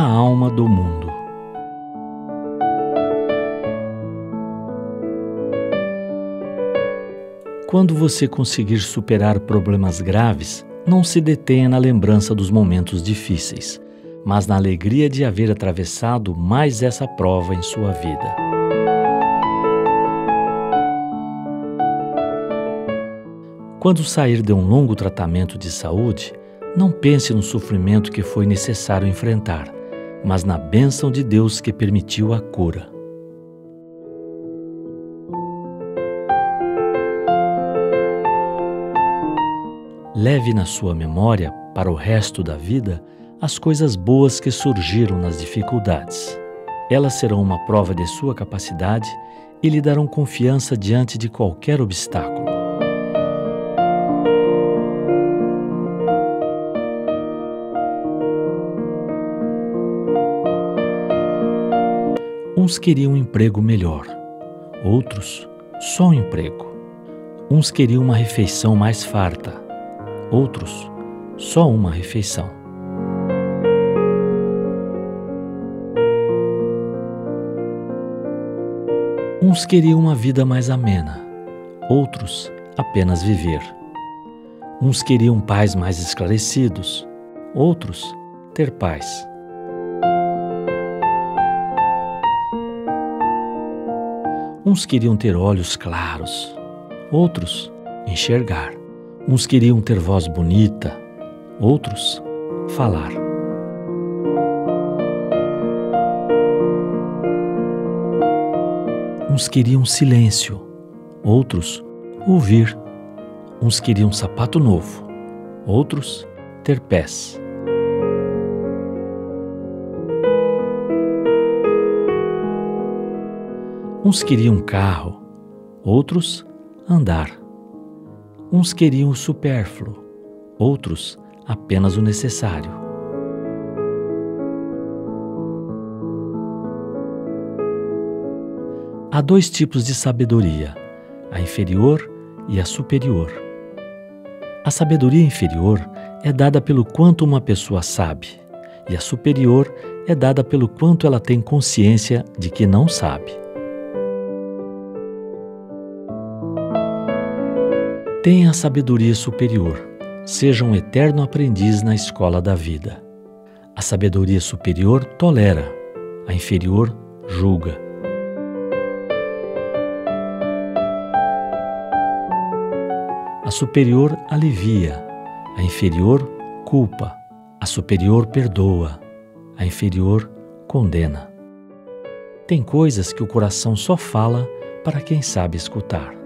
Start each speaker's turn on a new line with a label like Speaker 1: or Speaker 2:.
Speaker 1: alma do mundo. Quando você conseguir superar problemas graves, não se detenha na lembrança dos momentos difíceis, mas na alegria de haver atravessado mais essa prova em sua vida. Quando sair de um longo tratamento de saúde, não pense no sofrimento que foi necessário enfrentar, mas na bênção de Deus que permitiu a cura. Leve na sua memória, para o resto da vida, as coisas boas que surgiram nas dificuldades. Elas serão uma prova de sua capacidade e lhe darão confiança diante de qualquer obstáculo. Uns queriam um emprego melhor, outros só um emprego. Uns queriam uma refeição mais farta, outros só uma refeição. Uns queriam uma vida mais amena, outros apenas viver. Uns queriam pais mais esclarecidos, outros ter paz. Uns queriam ter olhos claros, outros enxergar. Uns queriam ter voz bonita, outros falar. Uns queriam silêncio, outros ouvir. Uns queriam sapato novo, outros ter pés. Uns queriam carro, outros andar. Uns queriam o supérfluo, outros apenas o necessário. Há dois tipos de sabedoria, a inferior e a superior. A sabedoria inferior é dada pelo quanto uma pessoa sabe, e a superior é dada pelo quanto ela tem consciência de que não sabe. Tenha a sabedoria superior, seja um eterno aprendiz na escola da vida. A sabedoria superior tolera, a inferior julga. A superior alivia, a inferior culpa. A superior perdoa, a inferior condena. Tem coisas que o coração só fala para quem sabe escutar.